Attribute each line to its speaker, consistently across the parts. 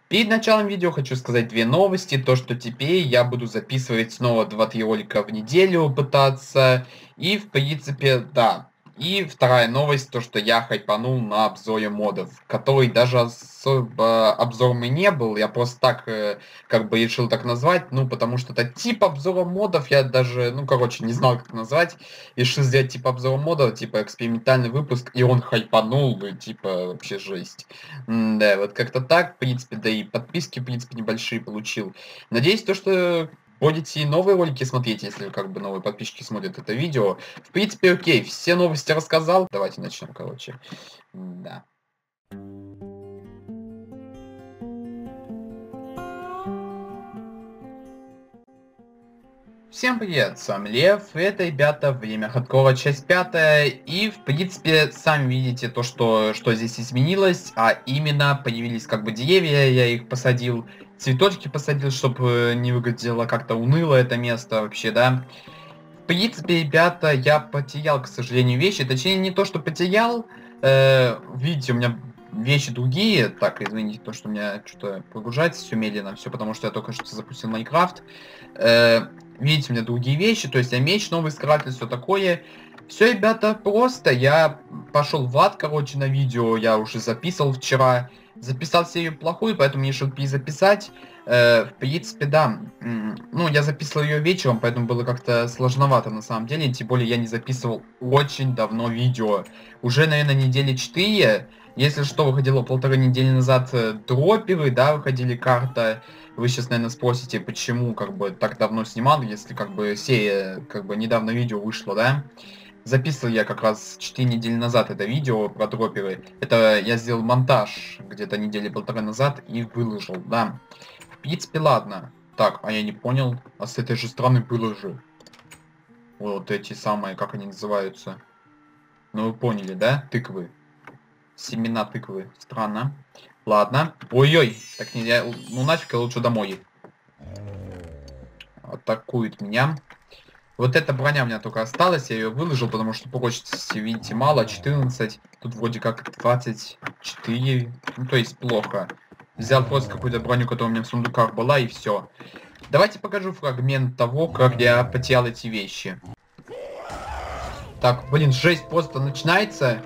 Speaker 1: Перед началом видео хочу сказать две новости. То, что теперь я буду записывать снова 2-3 ролика в неделю пытаться. И в принципе, да. И вторая новость, то что я хайпанул на обзоре модов, который даже особо обзором и не был. Я просто так, как бы решил так назвать, ну потому что это тип обзора модов, я даже, ну короче, не знал как назвать. Решил сделать типа обзора модов, типа экспериментальный выпуск, и он хайпанул, и типа вообще жесть. Да, вот как-то так, в принципе, да и подписки, в принципе, небольшие получил. Надеюсь, то, что будете и новые ролики смотреть, если как бы новые подписчики смотрят это видео. В принципе, окей, все новости рассказал. Давайте начнем, короче. Да. Всем привет, с вами Лев, это, ребята, время хардкора, часть 5, и, в принципе, сами видите то, что здесь изменилось, а именно появились как бы деревья, я их посадил, цветочки посадил, чтобы не выглядело как-то уныло это место вообще, да. В принципе, ребята, я потерял, к сожалению, вещи, точнее, не то, что потерял, видите, у меня вещи другие, так, извините, то, что у меня что-то прогружается все медленно, все потому, что я только что запустил Майнкрафт. Видите, у меня другие вещи, то есть я меч, новый скрыватель, все такое. Все, ребята, просто я пошел в ад, короче, на видео, я уже записывал вчера. Записал серию плохую, поэтому мне решил перезаписать. В принципе, да. Ну, я записывал ее вечером, поэтому было как-то сложновато на самом деле. Тем более я не записывал очень давно видео. Уже, наверное, недели 4. Если что, выходило 1,5 недели назад дроперы, да, выходили карта. Вы сейчас, наверное, спросите, почему как бы так давно снимал, если как бы серия, как бы недавно видео вышло, да? Записывал я как раз 4 недели назад это видео про дроперы. Это я сделал монтаж где-то недели 1,5 назад и выложил, да. В принципе, ладно. Так, а я не понял. А с этой же стороны было же. Вот эти самые, как они называются. Ну вы поняли, да? Тыквы. Семена тыквы. Странно. Ладно. Ой-ой. Так нельзя. Ну нафиг, я лучше домой. Атакует меня. Вот эта броня у меня только осталась. Я ее выложил, потому что прочности, видите, мало. 14. Тут вроде как 24. Ну, то есть плохо. Взял просто какую-то броню, которая у меня в сундуках была, и все. Давайте покажу фрагмент того, как я потерял эти вещи. Так, блин, жесть просто начинается.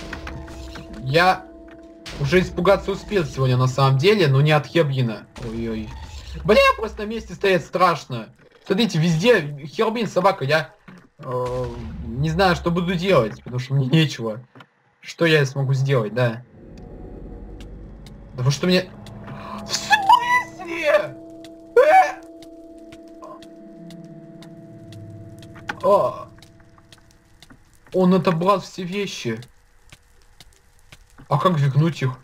Speaker 1: Я уже испугаться успел сегодня на самом деле, но не от Хербина. Ой-ой. Бля, просто на месте стоять страшно. Смотрите, везде Хербин, собака, я не знаю, что буду делать, потому что мне нечего. Что я смогу сделать, да? Да вы что мне... В смысле? А, он отобрал все вещи. А как вернуть их?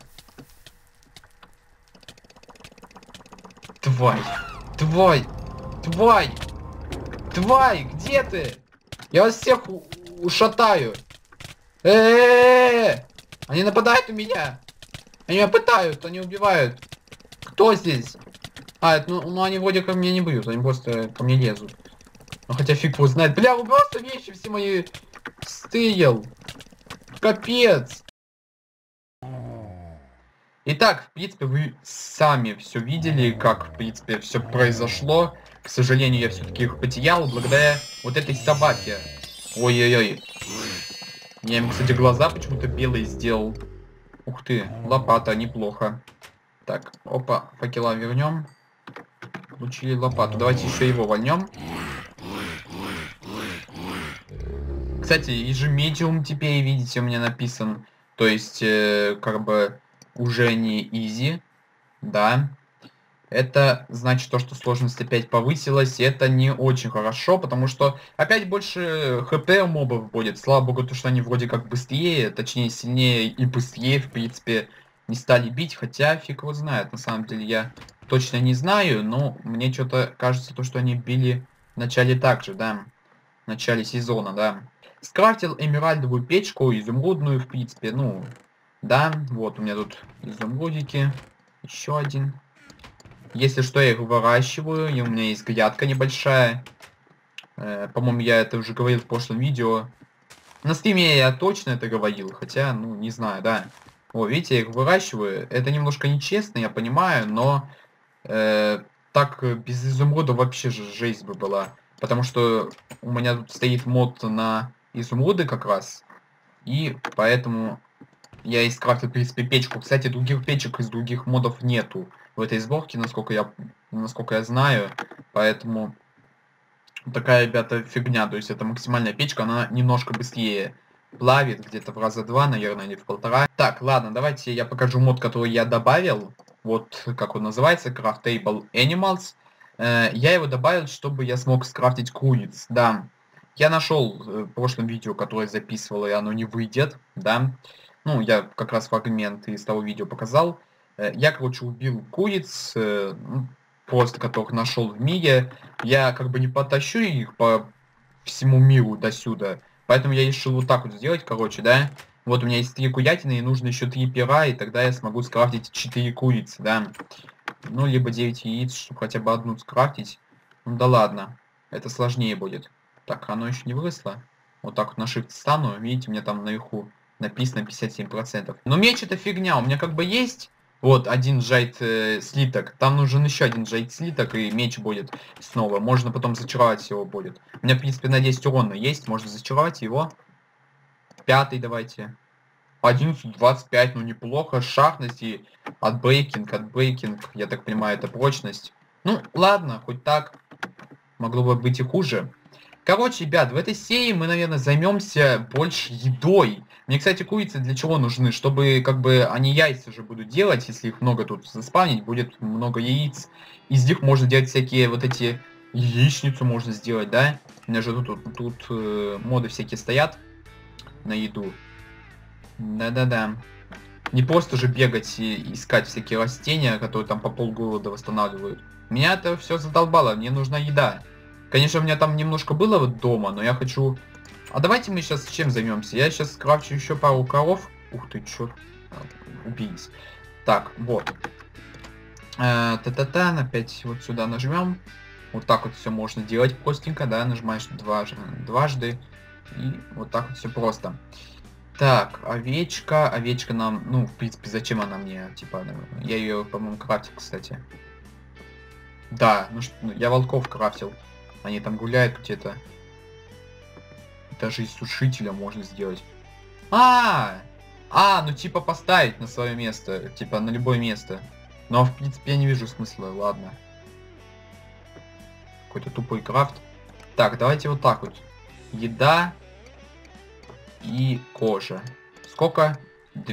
Speaker 1: Тварь! Тварь! Тварь! Тварь! Где ты? Я вас всех ушатаю! Они нападают на меня! Они меня пытают, они убивают! Кто здесь? А, это, ну они вроде как меня не бьют, они просто ко мне лезут. Ну хотя фиг его знает. Бля, вы просто вещи все мои стырил! Капец! Итак, в принципе, вы сами все видели, как, в принципе, все произошло. К сожалению, я все-таки их потерял благодаря вот этой собаке. Ой-ой-ой. Я им, кстати, глаза почему-то белые сделал. Ух ты, лопата, неплохо. Так, опа, факела вернем. Получили лопату. Давайте еще его вольнем. Кстати, и же медиум теперь, видите, у меня написан. То есть, как бы, уже не изи. Да. Это значит то, что сложность опять повысилась, и это не очень хорошо, потому что опять больше хп у мобов будет. Слава богу, то, что они вроде как быстрее, точнее сильнее и быстрее, в принципе, не стали бить, хотя фиг его знает. На самом деле я точно не знаю, но мне что-то кажется, то, что они били в начале так же, да, в начале сезона, да. Скрафтил эмеральдовую печку, изумрудную, в принципе, ну, да, вот у меня тут изумрудики, еще один. Если что, я их выращиваю, и у меня есть грядка небольшая. По-моему, я это уже говорил в прошлом видео. На стриме я точно это говорил, хотя, ну, не знаю, да. О, видите, я их выращиваю. Это немножко нечестно, я понимаю, но так без изумруда вообще же жесть бы была. Потому что у меня тут стоит мод на изумруды как раз. И поэтому я и скрафтил, в принципе, печку. Кстати, других печек из других модов нету в этой сборке, насколько я знаю. Поэтому такая, ребята, фигня. То есть это максимальная печка, она немножко быстрее плавит, где-то в раза два, наверное, или в полтора. Так, ладно, давайте я покажу мод, который я добавил. Вот как он называется, Craftable Animals. Я его добавил, чтобы я смог скрафтить куриц. Да, я нашел в прошлом видео, которое записывал, и оно не выйдет, да. Ну, я как раз фрагмент из того видео показал. Я, короче, убил куриц, просто которых нашел в мире. Я как бы не потащу их по всему миру до сюда. Поэтому я решил вот так вот сделать, короче, да. Вот у меня есть 3 курятины, и нужно еще 3 пера, и тогда я смогу скрафтить 4 курицы, да. Ну, либо 9 яиц, чтобы хотя бы одну скрафтить. Ну да ладно, это сложнее будет. Так, оно еще не выросло. Вот так вот на shift стану, видите, у меня там наверху написано 57%. Но меч это фигня, у меня как бы есть вот один джайт слиток. Там нужен еще один джайт слиток, и меч будет снова. Можно потом зачаровать его будет. У меня, в принципе, на 10 урона есть, можно зачаровать его. 5 давайте. 11-25, ну неплохо. Шахность и отбрейкинг, я так понимаю, это прочность. Ну, ладно, хоть так. Могло бы быть и хуже. Короче, ребят, в этой серии мы, наверное, займемся больше едой. Мне, кстати, курицы для чего нужны? Чтобы, как бы, они яйца же будут делать, если их много тут заспавнить, будет много яиц. Из них можно делать всякие вот эти... Яичницу можно сделать, да? У меня же тут моды всякие стоят на еду. Да-да-да. Не просто же бегать и искать всякие растения, которые там по полгорода восстанавливают. Меня это все задолбало, мне нужна еда. Конечно, у меня там немножко было вот дома, но я хочу... А давайте мы сейчас чем займемся? Я сейчас скрафчу еще пару коров. Ух ты, чё? Убились. Так, вот. Та-та-та, опять вот сюда нажмем. Вот так вот все можно делать простенько, да, нажимаешь дважды. И вот так вот все просто. Так, овечка. Овечка нам, ну, в принципе, зачем она мне? Типа, я ее, по-моему, крафтил, кстати. Да, ну, я волков крафтил. Они там гуляют где-то. Даже из сушителя можно сделать. Ну типа поставить на свое место. Типа на любое место. Но, в принципе, я не вижу смысла, ладно. Какой-то тупой крафт. Так, давайте вот так вот. Еда и кожа. Сколько? 2.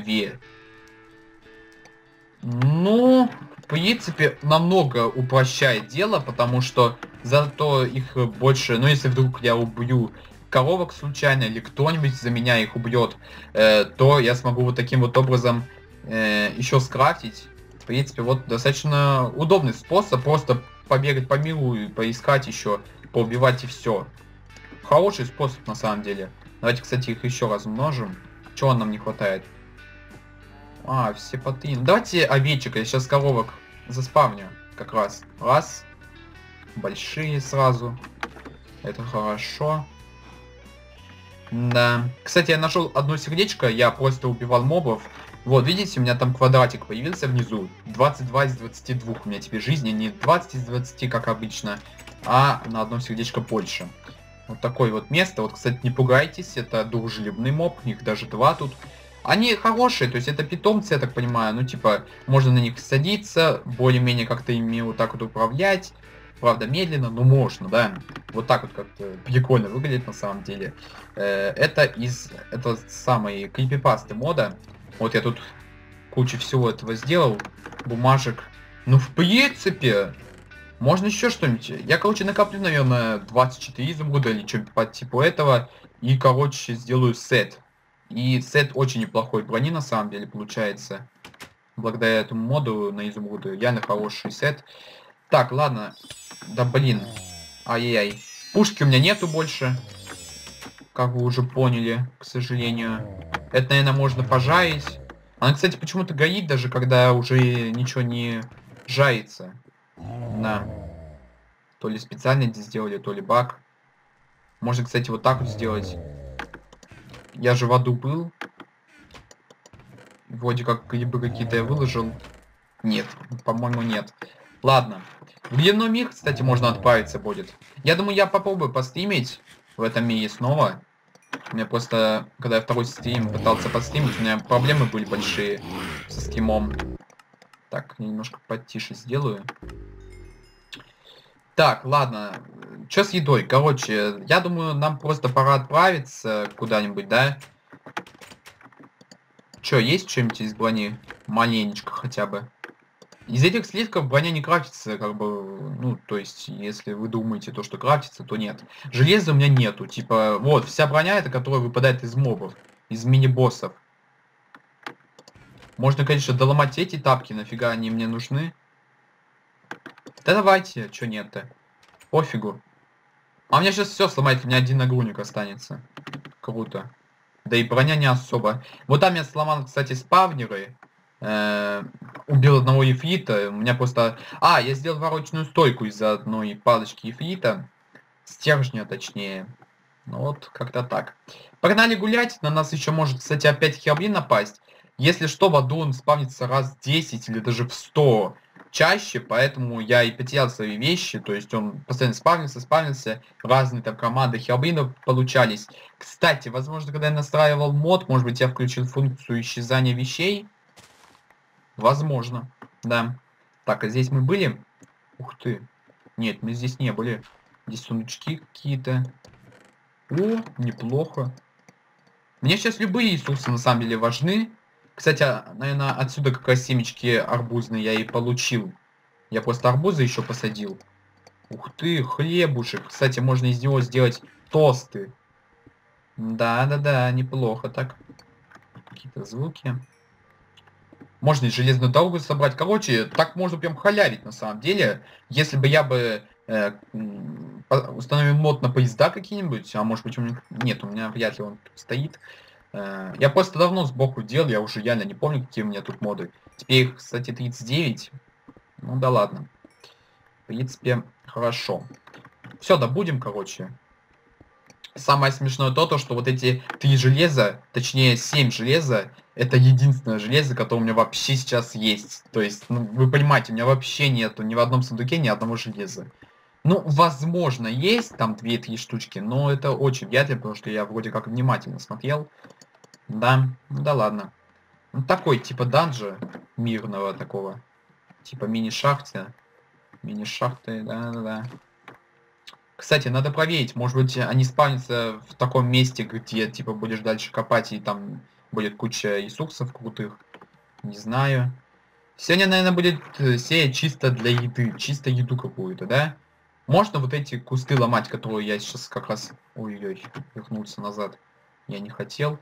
Speaker 1: Ну, в принципе, намного упрощает дело, потому что зато их больше... Ну, если вдруг я убью коровок случайно, или кто-нибудь за меня их убьет, то я смогу вот таким вот образом еще скрафтить. В принципе, вот достаточно удобный способ. Просто побегать по миру и поискать еще, поубивать и все. Хороший способ на самом деле. Давайте, кстати, их еще раз умножим. Чего нам не хватает? Все поты. Ну, давайте овечек. Я сейчас коровок заспавню. Как раз. Раз. Большие сразу. Это хорошо. Да. Кстати, я нашел одно сердечко. Я просто убивал мобов. Вот, видите, у меня там квадратик появился внизу. 22 из 22 у меня теперь жизни. Не 20 из 20, как обычно, а на одно сердечко больше. Вот такое вот место. Вот, кстати, не пугайтесь. Это дружелюбный моб. Их даже 2 тут. Они хорошие, то есть это питомцы, я так понимаю, ну типа, можно на них садиться, более-менее как-то ими вот так вот управлять, правда медленно, но можно, да. Вот так вот как-то прикольно выглядит на самом деле. Это самой крипипасты мода. Вот я тут кучу всего этого сделал, бумажек. Ну в принципе, можно еще что-нибудь. Я, короче, накоплю, наверное, 24 изумруда или что-нибудь по типу этого. И, короче, сделаю сет. И сет очень неплохой брони, на самом деле, получается. Благодаря этому моду на изумруды. Реально хороший сет. Так, ладно. Да, блин. Ай-яй-яй. Пушки у меня нету больше. Как вы уже поняли, к сожалению. Это, наверное, можно пожарить. Она, кстати, почему-то горит, даже когда уже ничего не жарится. Да. То ли специально это сделали, то ли баг. Можно, кстати, вот так вот сделать. Я же в аду был. Вроде как грибы какие-то я выложил. Нет, по-моему, нет. Ладно. В дневной мир, кстати, можно отправиться будет. Я думаю, я попробую постримить в этом мире снова. У меня просто, когда я второй стрим пытался постримить, у меня проблемы были большие со стримом. Так, я немножко потише сделаю. Так, ладно. Что с едой? Короче, я думаю, нам просто пора отправиться куда-нибудь, да? Чё, есть что-нибудь из брони? Маленечко хотя бы. Из этих слитков броня не крафтится, как бы, ну, то есть, если вы думаете, то, что крафтится, то нет. Железа у меня нету, типа, вот, вся броня, это которая выпадает из мобов, из мини-боссов. Можно, конечно, доломать эти тапки, нафига они мне нужны. Да давайте, чё нет-то. Пофигу. А у меня сейчас все сломает, у меня один нагрудник останется. Круто. Да и броня не особо. Вот там я сломал, кстати, спавнеры. Убил одного ефрита. У меня просто... А, я сделал ворочную стойку из-за одной палочки ефрита. Стержня, точнее. Ну вот, как-то так. Погнали гулять. На нас еще может, кстати, опять хероблин напасть. Если что, в аду он спавнится раз в 10 или даже в 100 чаще, поэтому я и потерял свои вещи, то есть он постоянно спавнился, разные там команды хероблинов получались. Кстати, возможно, когда я настраивал мод, может быть, я включил функцию исчезания вещей. Возможно, да. Так, а здесь мы были? Ух ты. Нет, мы здесь не были. Здесь сундучки какие-то. О, неплохо. Мне сейчас любые ресурсы на самом деле важны. Кстати, наверное, отсюда как раз семечки арбузные я и получил. Я просто арбузы еще посадил. Ух ты, хлебушек. Кстати, можно из него сделать тосты. Да-да-да, неплохо так. Какие-то звуки. Можно и железную дорогу собрать. Короче, так можно прям халявить на самом деле. Если бы я бы установил мод на поезда какие-нибудь, а может быть у меня... Нет, у меня вряд ли он стоит. Я просто давно сбоку делал, я уже реально не помню, какие у меня тут моды. Теперь их, кстати, 39. Ну да ладно. В принципе, хорошо. Все, добудем, короче. Самое смешное то, что вот эти 3 железа, точнее 7 железа, это единственное железо, которое у меня вообще сейчас есть. То есть, ну, вы понимаете, у меня вообще нету ни в одном сундуке ни одного железа. Ну, возможно, есть там 2-3 штучки, но это очень вряд ли, потому что я вроде как внимательно смотрел. Да, ну да ладно. Ну, такой, типа данжа мирного такого. Типа мини-шахты. Мини-шахты, да-да-да. Кстати, надо проверить, может быть, они спавнятся в таком месте, где, типа, будешь дальше копать, и там будет куча ресурсов крутых. Не знаю. Сегодня, наверное, будет серия чисто для еды. Чисто еду какую-то, да? Можно вот эти кусты ломать, которые я сейчас как раз... Ой-ой, вернулся назад. Я не хотел.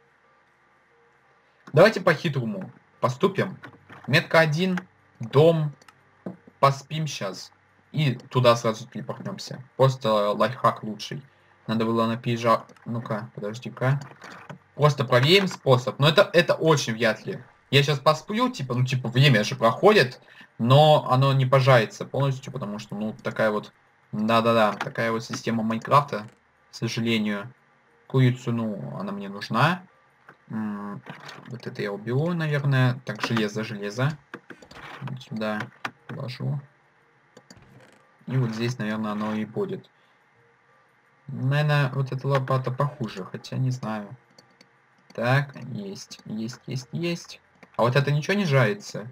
Speaker 1: Давайте по-хитрому поступим. Метка 1, дом, поспим сейчас. И туда сразу телепортнемся. Просто лайфхак лучший. Надо было на пейзаж... Ну-ка, подожди-ка. Просто проверим способ. Но это очень вряд ли. Я сейчас посплю, типа, ну, типа, время же проходит, но оно не пожарится полностью, потому что, ну, такая вот... Да-да-да, такая вот система Майнкрафта, к сожалению. Курицу, ну, она мне нужна. Вот это я уберу, наверное. Так, железо. Вот сюда положу. И вот здесь, наверное, оно и будет. Наверное, вот эта лопата похуже, хотя не знаю. Так, есть. А вот это ничего не жается?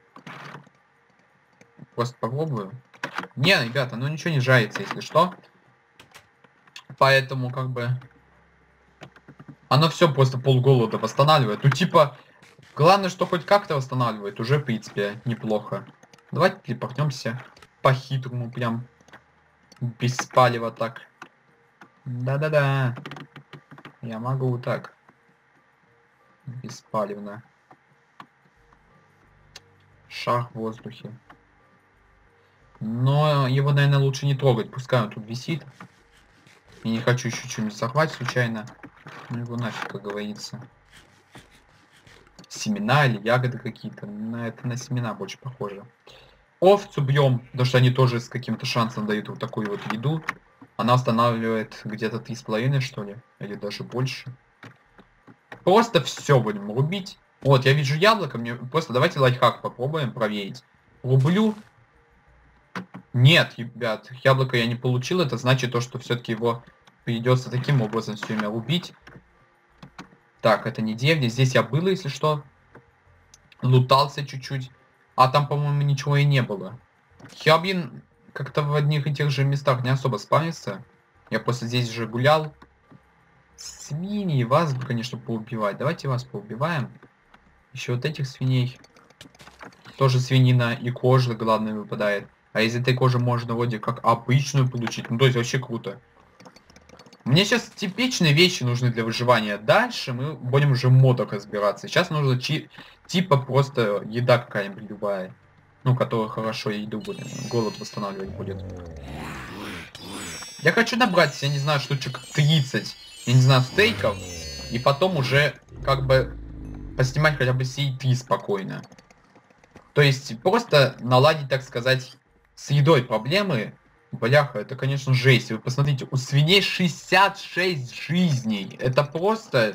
Speaker 1: Просто попробую. Не, ребята, ну ничего не жается, если что. Поэтому, как бы... Оно все просто полголода восстанавливает. Ну, типа, главное, что хоть как-то восстанавливает. Уже, в принципе, неплохо. Давайте телепортнемся по-хитрому, прям. Без палева так. Да-да-да. Я могу так. Беспалевно. Шар в воздухе. Но его, наверное, лучше не трогать. Пускай он тут висит. Я не хочу еще что-нибудь захватить случайно. Ну его нафиг, как говорится. Семена или ягоды какие-то. На это на семена больше похоже. Овцу бьем, потому что они тоже с каким-то шансом дают вот такую вот еду. Она устанавливает где-то 3,5, что ли. Или даже больше. Просто все будем рубить. Вот, я вижу яблоко, мне просто давайте лайфхак попробуем проверить. Рублю. Нет, ребят, яблоко я не получил, это значит то, что все-таки его придется таким образом все время убить. Так, это не деревня, здесь я был, если что. Лутался чуть-чуть. А там, по-моему, ничего и не было. Хиабин как-то в одних и тех же местах не особо спавнится. Я просто здесь же гулял. Свиньи, вас бы, конечно, поубивать. Давайте вас поубиваем. Еще вот этих свиней. Тоже свинина и кожа, главное, выпадает. А из этой кожи можно вроде как обычную получить. Ну, то есть вообще круто. Мне сейчас типичные вещи нужны для выживания. Дальше мы будем уже в модах разбираться. Сейчас нужно типа просто еда какая-нибудь любая. Ну, которая хорошо еду будет. Голод восстанавливать будет. Я хочу набрать, я не знаю, штучек 30. Я не знаю, стейков. И потом уже как бы поснимать хотя бы сей 3 спокойно. То есть просто наладить, так сказать, с едой проблемы. Бляха, это, конечно, жесть. Вы посмотрите, у свиней 66 жизней. Это просто...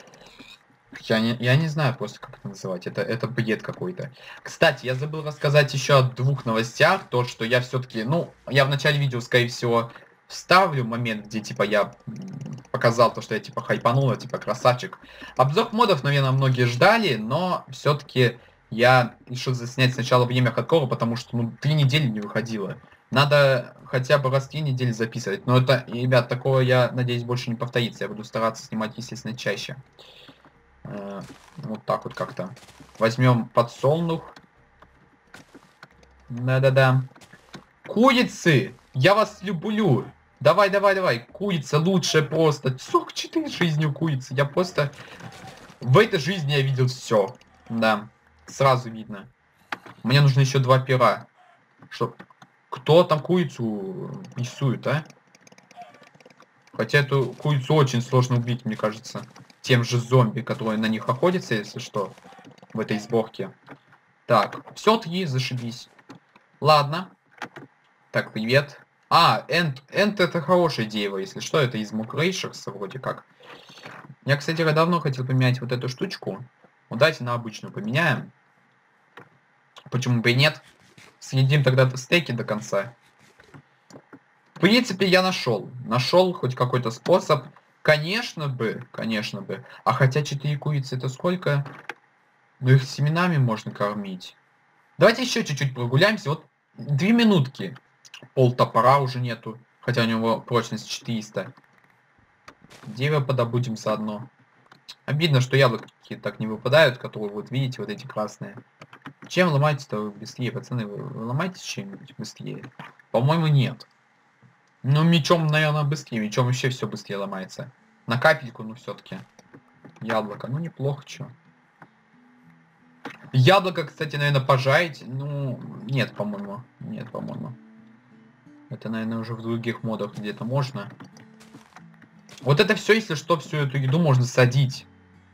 Speaker 1: Я не знаю просто, как это называть. Это бред какой-то. Кстати, я забыл рассказать еще о 2 новостях. То, что я все-таки... Ну, я в начале видео, скорее всего, вставлю момент, где, типа, я показал то, что я, типа, хайпанул, типа, красавчик. Обзор модов, наверное, многие ждали, но все-таки я решил заснять сначала время хардкора, потому что, ну, 3 недели не выходило. Надо хотя бы раз в 3 недели записывать. Но это, ребят, такого, я надеюсь, больше не повторится. Я буду стараться снимать, естественно, чаще. Вот так вот как-то. Возьмем подсолнух. Да-да-да. Курицы! Я вас люблю! Давай, давай, давай. Курица лучшая просто. 44 жизни у курицы. Я просто... В этой жизни я видел все. Да. Сразу видно. Мне нужно еще 2 пера. Что... Кто там курицу рисует, а? Хотя эту курицу очень сложно убить, мне кажется. Тем же зомби, которые на них охотятся, если что. В этой сборке. Так, все 3, зашибись. Ладно. Так, привет. А, Энд это хорошее дерево, если что. Это из Мукрейшерса вроде как. Я, кстати, давно хотел поменять вот эту штучку. Вот давайте на обычную поменяем. Почему бы и нет? Съедим тогда стейки до конца. В принципе, я нашел. Нашел хоть какой-то способ. Конечно бы. А хотя 4 курицы это сколько? Ну их семенами можно кормить. Давайте еще чуть-чуть прогуляемся. Вот 2 минутки. Пол топора уже нету. Хотя у него прочность 400. Дерево подобудем заодно. Обидно, что яблоки так не выпадают, которые вот видите, вот эти красные. Чем ломаете-то быстрее, пацаны? Вы ломаете чем-нибудь быстрее? По-моему, нет. Ну, мечом, наверное, быстрее. Мечом вообще все быстрее ломается. На капельку, ну, все-таки. Яблоко. Ну, неплохо, чё. Яблоко, кстати, наверное, пожарить. Ну, нет, по-моему. Нет, по-моему. Это, наверное, уже в других модах где-то можно. Вот это все, если что, всю эту еду можно садить.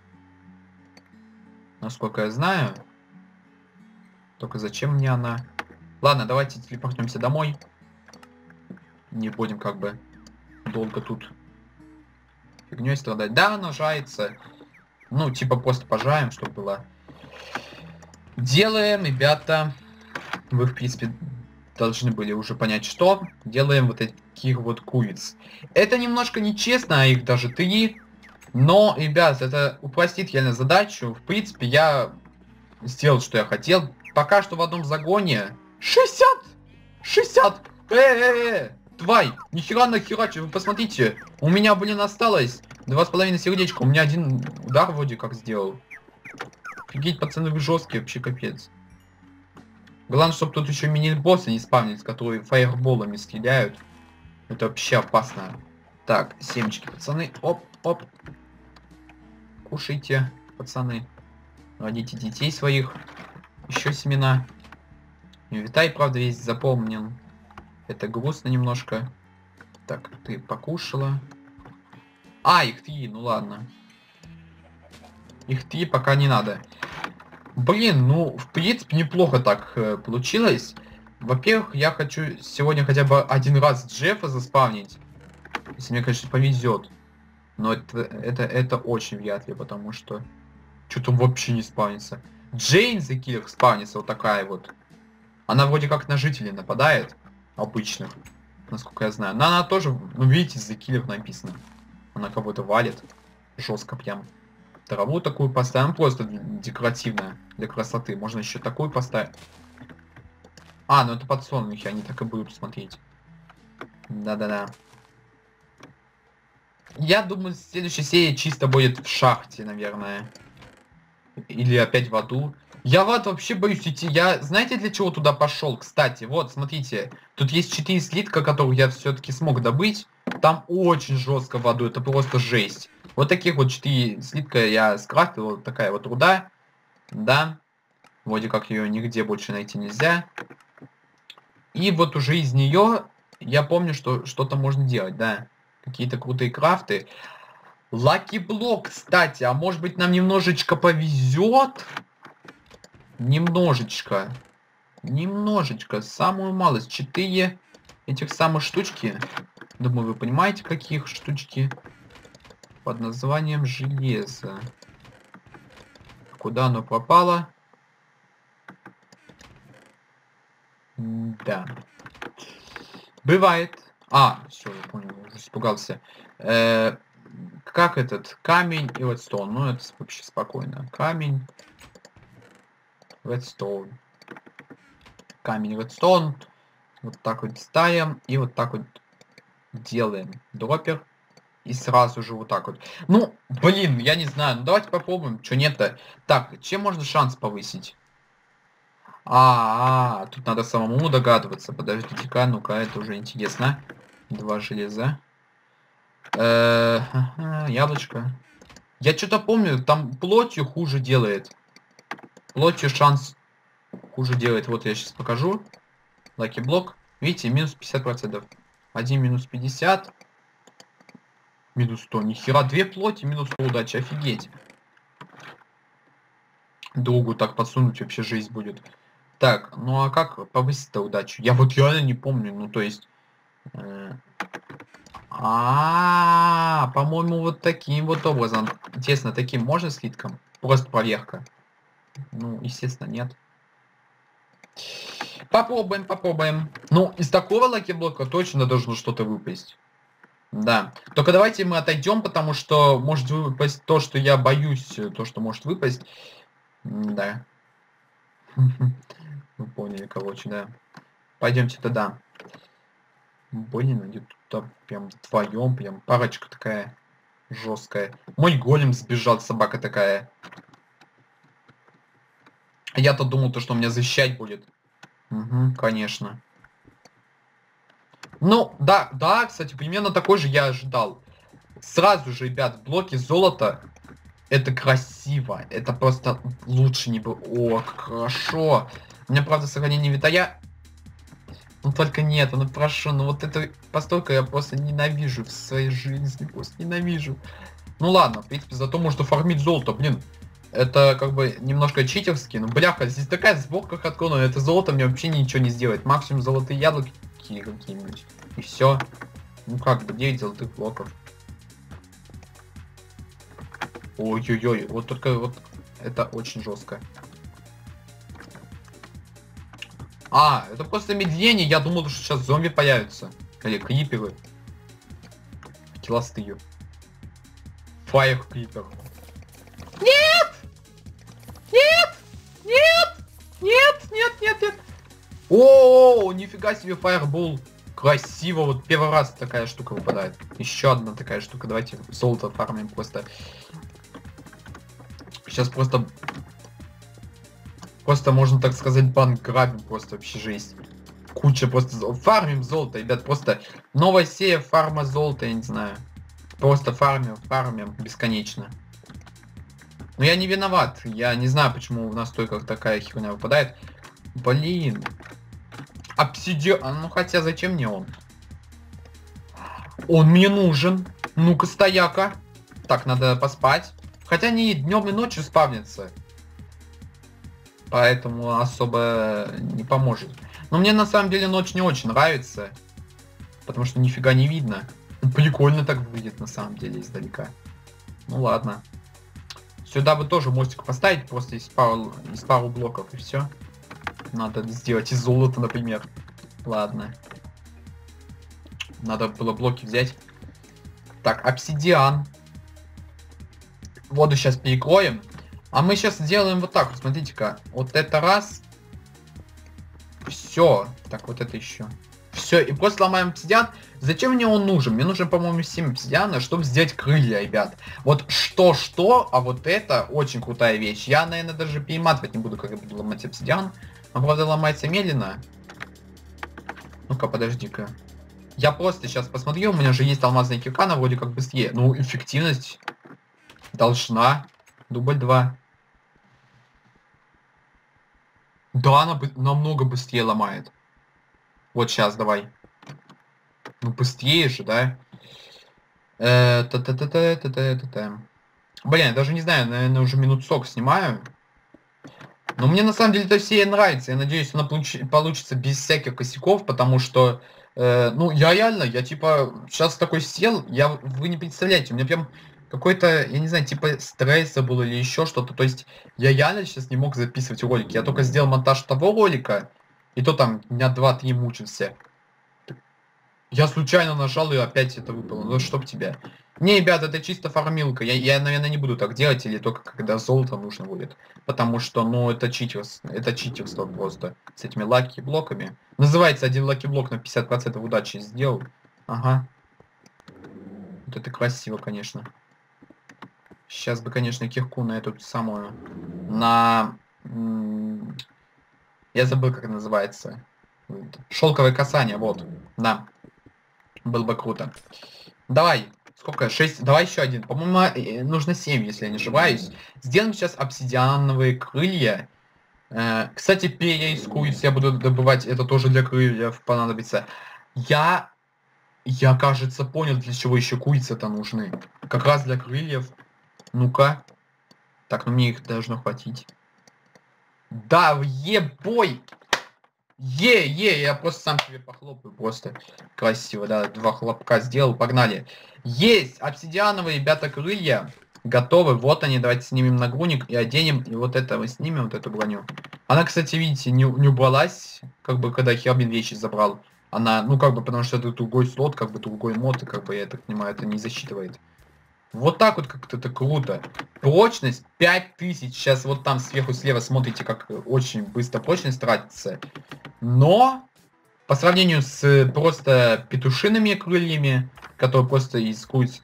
Speaker 1: Насколько я знаю. Только зачем мне она? Ладно, давайте телепортнемся домой. Не будем как бы долго тут фигней страдать. Да, она жается. Ну, типа просто пожаем, чтобы было. Делаем, ребята. Вы, в принципе, должны были уже понять, что. Делаем вот таких вот куриц. Это немножко нечестно, а их даже 3. Но, ребят, это упростит реально задачу. В принципе, я сделал, что я хотел. Пока что в одном загоне 60! 60! Тварь! Нихера нахерачи, вы посмотрите. У меня, блин, осталось 2,5 сердечка. У меня 1 удар вроде как сделал. Офигеть, пацаны, вы жесткие, вообще капец. Главное, чтобы тут еще мини-боссы не спавнились, которые фаерболами стреляют. Это вообще опасно. Так, семечки, пацаны. Оп, оп. Кушайте, пацаны. Родите детей своих. Еще семена. Витай, правда, весь запомнен. Это грустно немножко. Так, ты покушала. А, их 3, ну ладно. Их 3 пока не надо. Блин, ну, в принципе, неплохо так получилось. Во-первых, я хочу сегодня хотя бы 1 раз Джеффа заспавнить. Если мне, конечно, повезет. Но это очень вряд ли, потому что... Что там вообще не спавнится? Джейн the Killer спавнится вот такая вот. Она вроде как на жителей нападает. Обычных. Насколько я знаю. Но она тоже, ну видите, the Killer написано. Она кого-то валит. Жестко прям. Траву такую поставим. Просто декоративная. Для красоты. Можно еще такую поставить. А, ну это подсолнухи. Они так и будут смотреть. Да-да-да. Я думаю, следующая серия чисто будет в шахте, наверное. Или опять в аду. Я в ад вообще боюсь идти. Я, знаете, для чего туда пошел? Кстати, вот, смотрите. Тут есть 4 слитка, которых я все-таки смог добыть. Там очень жестко в аду. Это просто жесть. Вот таких вот 4 слитка я скрафтил. Вот такая вот руда. Да. Вроде как ее нигде больше найти нельзя. И вот уже из нее я помню, что что-то можно делать, да. Какие-то крутые крафты. Лаки блок, кстати. А может быть нам немножечко повезет? Немножечко. Немножечко. Самую малость. 4 этих самых штучки. Думаю, вы понимаете, каких штучки. Под названием железо. Куда оно пропало? Да. Бывает. А, все, я понял, уже испугался. Как этот? Камень и редстоун. Ну, это вообще спокойно. Камень. Редстоун. Камень, редстоун. Вот так вот ставим. И вот так вот делаем дроппер. И сразу же вот так вот. Ну, блин, я не знаю. Ну, давайте попробуем. Что нет-то? Так, чем можно шанс повысить? Тут надо самому догадываться. Подождите-ка, ну-ка, это уже интересно. 2 железа. Яблочко. Я что-то помню, там плотью хуже делает. Плотью шанс хуже делает. Вот я сейчас покажу. Лаки блок. Видите, минус 50%. 1 минус 50. Минус 100. Нихера, 2 плоти, минус 100 удачи. Офигеть. Другу так подсунуть вообще жизнь будет. Так, ну а как повысить-то удачу? Я вот реально не помню. Ну то есть... По-моему, вот таким вот образом. Интересно, таким можно слитком? Просто проверка. Ну, естественно, нет. Попробуем, попробуем. Ну, из такого лаки-блока точно должно что-то выпасть. Да. Только давайте мы отойдем, потому что может выпасть то, что я боюсь, то, что может выпасть. Да. Вы поняли, короче, да. Пойдемте туда. Блин, они тут прям вдвоем, прям парочка такая жесткая. Мой голем сбежал, собака такая. Я-то думал, что он меня защищать будет. Угу, конечно. Ну, да, кстати, примерно такой же я ожидал. Сразу же, ребят, блоки золота. Это красиво. Это просто лучше не было. О, как хорошо. У меня, правда, сохранение витая. Ну только нет, ну прошу, ну вот эту постойку я просто ненавижу в своей жизни, просто ненавижу. Ну ладно, в принципе, зато можно фармить золото, блин. Это как бы немножко читерски, но бляха, здесь такая сборка хаткона, это золото мне вообще ничего не сделает. Максимум золотые яблоки какие-нибудь. И все. Ну как бы 9 золотых блоков. Ой-ой-ой, вот только вот это очень жестко. Это просто медвени. Я думал, что сейчас зомби появятся. Или криперы. Килостые. Фаер крипер. Нет! Нет! Нет! Нет! Нет! Нет! Нет! О, нифига себе фаербол. Красиво. Вот первый раз такая штука выпадает. Еще одна такая штука. Давайте золото фармим просто. Сейчас просто можно, так сказать, банк грабим, просто вообще жесть. Куча просто... Фармим золото, ребят, просто новая серия фарма золота, я не знаю. Просто фармим бесконечно. Но я не виноват, я не знаю, почему у нас только такая херня выпадает. Блин. Обсидиан, ну хотя зачем мне он? Он мне нужен. Ну-ка, стояка. Так, надо поспать. Хотя они днем и ночью спавнятся. Поэтому особо не поможет. Но мне на самом деле ночь не очень нравится. Потому что нифига не видно. Прикольно так выглядит на самом деле издалека. Ну ладно. Сюда бы тоже мостик поставить, просто из пару блоков, и все. Надо сделать из золота, например. Ладно. Надо было блоки взять. Так, обсидиан. Воду сейчас перекроем. А мы сейчас сделаем вот так вот, смотрите-ка. Вот это раз. Все. Так, вот это еще. Все, и просто ломаем обсидиан. Зачем мне он нужен? Мне нужен, по-моему, 7 обсидиана, чтобы сделать крылья, ребят. Вот что-что, а вот это очень крутая вещь. Я, наверное, даже перематывать не буду, когда буду ломать обсидиан. Он, правда, ломается медленно. Ну-ка, подожди-ка. Я просто сейчас посмотрю, у меня же есть алмазная кирка, она вроде как быстрее. Ну, эффективность должна. Дубль 2. Да, она намного быстрее ломает. Вот сейчас, давай. Ну, быстрее же, да? Блин, я даже не знаю, наверное, уже минут 40 снимаю. Но мне на самом деле эта серия нравится. Я надеюсь, она получится без всяких косяков, потому что, ну, я реально, я типа сейчас такой сел, вы не представляете, у меня прям какой-то, я не знаю, типа стресса было или еще что-то. То есть я реально сейчас не мог записывать ролики. Я только сделал монтаж того ролика, и то там дня 2-3 мучился. Я случайно нажал, и опять это выпало. Ну, чтоб тебя. Не, ребят, это чисто фармилка. Я, наверное, не буду так делать, или только когда золото нужно будет. Потому что, ну, это читерство просто. С этими лаки-блоками. Называется, один лаки-блок на 50% удачи сделал. Ага. Вот это красиво, конечно. Сейчас бы, конечно, кирку на эту самую... Я забыл, как называется. Шелковое касание, вот. Да. Было бы круто. Давай. Сколько? 6. Давай еще один. По-моему, нужно 7, если я не ошибаюсь. Сделаем сейчас обсидиановые крылья. Кстати, перья из куриц я буду добывать. Это тоже для крыльев понадобится. Я, кажется, понял, для чего еще курицы-то нужны. Как раз для крыльев. Ну-ка. Так, ну мне их должно хватить. Да, ебой! Я просто сам себе похлопаю, просто красиво, да, 2 хлопка сделал, погнали. Есть обсидиановые, ребята, крылья, готовы, вот они, давайте снимем нагрудник и оденем, и вот это мы снимем, вот эту броню. Она, кстати, видите, не убралась, как бы, когда Хербин вещи забрал. Она, ну, как бы, потому что это другой слот, как бы, другой мод, и, как бы, я так понимаю, это не засчитывает. Вот так вот как-то это круто. Прочность 5000. Сейчас вот там сверху слева смотрите, как очень быстро прочность тратится. Но по сравнению с просто петушиными крыльями, которые просто из куриц...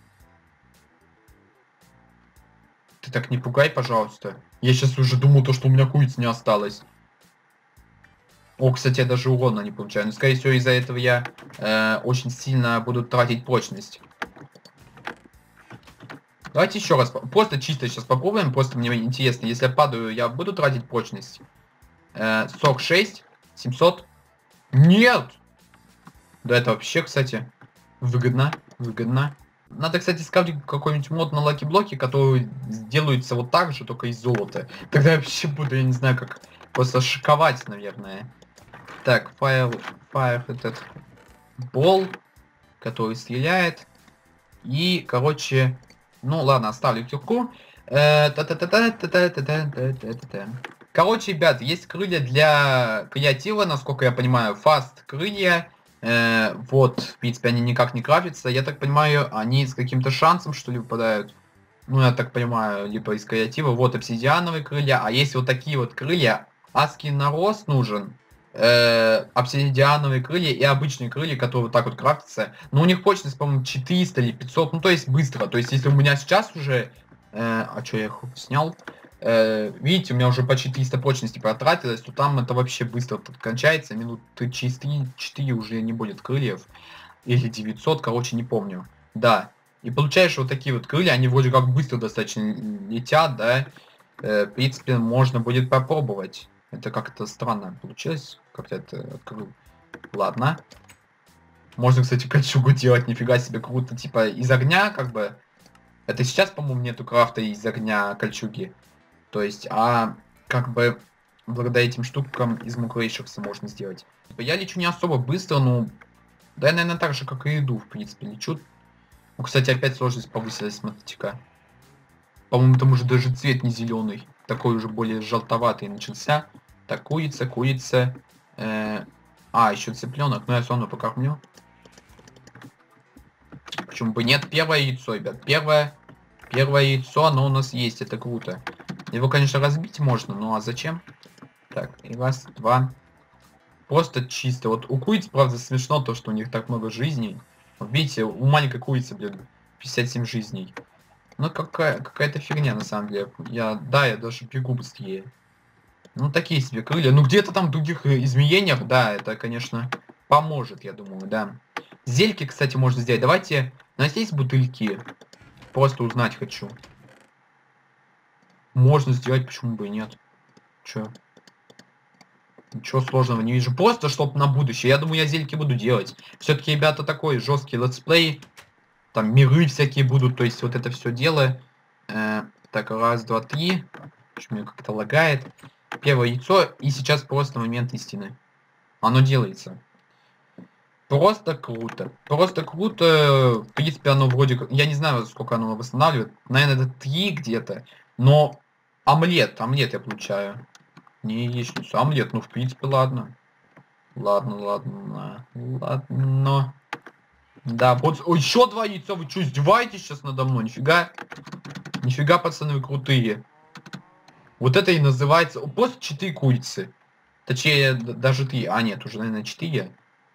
Speaker 1: Ты так не пугай, пожалуйста. Я сейчас уже думал, то, что у меня куриц не осталось. О, кстати, я даже урона не получаю. Но, скорее всего, из-за этого я очень сильно буду тратить прочность. Давайте еще раз, просто чисто сейчас попробуем, просто мне интересно, если я падаю, я буду тратить прочность. 46, 700. Нет! Да это вообще, кстати, выгодно, выгодно. Надо, кстати, скрафтить какой-нибудь мод на лаки-блоки, который делаются вот так же, только из золота. Тогда я вообще буду, я не знаю, как просто шиковать, наверное. Так, fire этот бол, который стреляет. И, короче... Ну ладно, оставлю кирку. Короче, ребят, есть крылья для креатива, насколько я понимаю. Фаст крылья. Вот, в принципе, они никак не крафтятся. Я так понимаю, они с каким-то шансом, что ли, выпадают. Ну, я так понимаю, либо из креатива. Вот обсидиановые крылья. А есть вот такие вот крылья. Адский нарост нужен. Обсидиановые крылья и обычные крылья, которые вот так вот крафтятся. Но у них прочность, по-моему, 400 или 500. Ну, то есть быстро. То есть, если у меня сейчас уже... а что, я их снял? Видите, у меня уже почти 300 прочности потратилось, то там это вообще быстро кончается. Минуты через 3-4 уже не будет крыльев. Или 900, короче, не помню. Да. И получаешь вот такие вот крылья, они вроде как быстро достаточно летят, да. В принципе, можно будет попробовать. Это как-то странно получилось. Как-то это открыл. Ладно. Можно, кстати, кольчугу делать. Нифига себе круто. Типа из огня, как бы. Это сейчас, по-моему, нету крафта из огня кольчуги. То есть, как бы благодаря этим штукам из мукрейшерса можно сделать. Я лечу не особо быстро, но... Да, я, наверное, так же, как и иду, в принципе, лечу. Ну, кстати, опять сложность повысилась, смотрите-ка. По-моему, там уже даже цвет не зеленый. Такой уже более желтоватый начался. Так, курица. Еще цыпленок. Но я все равно покормлю. Почему бы нет? Первое яйцо, ребят. Первое яйцо, оно у нас есть. Это круто. Его, конечно, разбить можно, ну а зачем? Так, и раз, два. Просто чисто. Вот у куриц, правда, смешно то, что у них так много жизней. Вот видите, у маленькой курицы, блин, 57 жизней. Ну, какая-то фигня, на самом деле. Я даже бегу быстрее. Ну, такие себе крылья. Ну, где-то там в других изменениях, да, это, конечно, поможет, я думаю, да. Зельки, кстати, можно сделать. Давайте, у нас есть бутыльки? Просто узнать хочу. Можно сделать, почему бы и нет. Чё? Ничего сложного не вижу. Просто, чтобы на будущее. Я думаю, я зельки буду делать. Все-таки, ребята, такой жесткий летсплей. Там миры всякие будут. То есть, вот это все дело. Так, раз, два, три. Почему меня как-то лагает. Первое яйцо. И сейчас просто момент истины. Оно делается. Просто круто. Просто круто. В принципе, оно вроде как... Я не знаю, сколько оно восстанавливает. Наверное, это 3 где-то. Но омлет я получаю. Не яичницу. Омлет, ну, в принципе, ладно. Ладно. Да, вот еще 2 яйца. Вы что, издеваетесь сейчас надо мной? Нифига, пацаны, вы крутые. Вот это и называется... Просто 4 курицы. Точнее, даже 3. А, нет, уже, наверное, 4.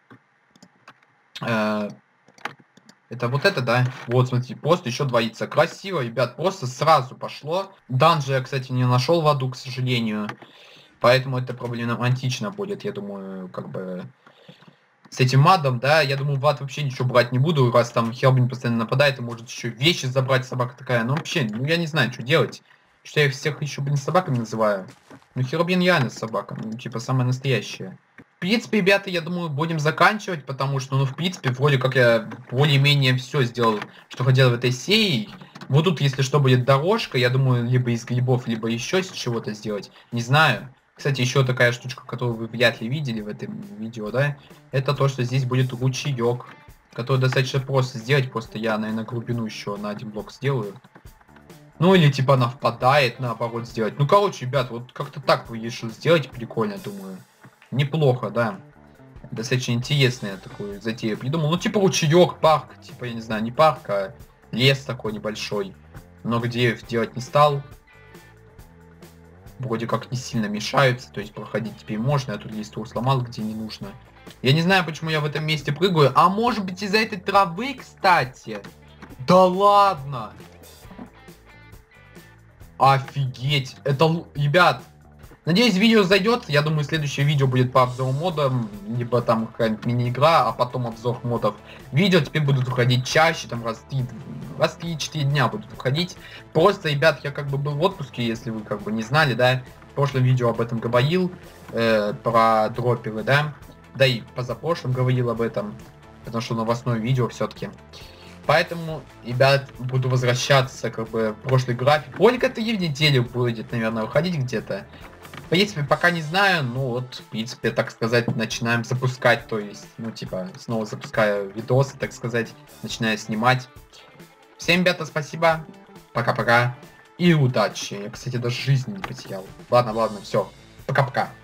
Speaker 1: Это вот это, да? Вот, смотрите, просто еще 2 яйца. Красиво, ребят, просто сразу пошло. Данжа я, кстати, не нашел в аду, к сожалению. Поэтому это проблематично будет, я думаю, как бы... С этим адом, да, я думаю, в ад вообще ничего брать не буду, раз там Хелбин постоянно нападает, и может еще вещи забрать, собака такая. Ну, вообще, ну, я не знаю, что делать. Что я их всех еще, блин, собаками называю. Ну, Хелбин реально собака, ну, типа, самая настоящая. В принципе, ребята, я думаю, будем заканчивать, потому что, ну, в принципе, вроде как я более-менее все сделал, что хотел в этой серии. Вот тут, если что, будет дорожка, я думаю, либо из грибов, либо еще из чего-то сделать. Не знаю. Кстати, еще такая штучка, которую вы вряд ли видели в этом видео, да, это то, что здесь будет ручеек, который достаточно просто сделать, просто я, наверное, глубину еще на 1 блок сделаю. Ну, или типа она впадает, наоборот, сделать. Ну, короче, ребят, вот как-то так вы решили сделать, прикольно, думаю. Неплохо, да. Достаточно интересная такую затею придумал. Ну, типа ручеек, парк, типа, я не знаю, не парк, а лес такой небольшой. Много деревьев делать не стал. Вроде как не сильно мешаются, то есть проходить теперь можно, я тут листву сломал, где не нужно. Я не знаю, почему я в этом месте прыгаю, а может быть из-за этой травы, кстати? Да ладно! Офигеть! Это, ребят, надеюсь, видео зайдет, я думаю, следующее видео будет по обзору модам, либо там какая-нибудь мини-игра, а потом обзор модов. Видео теперь будут выходить чаще, там раз в 3-4 дня будут выходить. Просто, ребят, я как бы был в отпуске, если вы как бы не знали, да. В прошлом видео об этом говорил, про дроперы, да. Да и позапрошлом говорил об этом, потому что новостное видео все-таки. Поэтому, ребят, буду возвращаться как бы в прошлый график. Ролик это и в неделю будет, наверное, выходить где-то. В принципе, пока не знаю, ну вот, в принципе, так сказать, начинаем запускать, то есть, ну, типа, снова запускаю видосы, так сказать, начинаю снимать. Всем, ребята, спасибо, пока-пока и удачи. Я, кстати, даже жизни не потерял. Ладно, все, пока-пока.